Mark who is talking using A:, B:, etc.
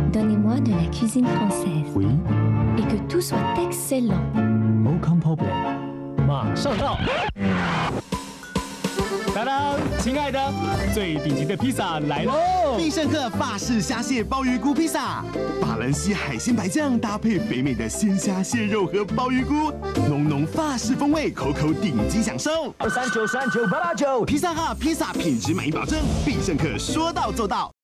A: Donnez-moi de la cuisine française.
B: Oui.
A: Et que tout soit excellent.
B: Aucun problème.
C: 马上到。当当，亲爱的，最顶级的披萨来喽！
D: 必胜客法式虾蟹鲍鱼菇披萨，法兰西海鲜白酱搭配肥美的鲜虾蟹肉和鲍鱼菇，浓浓法式风味，口口顶级享受。
B: 2393989，
D: 披萨哈披萨品质满意保证，必胜客说到做到。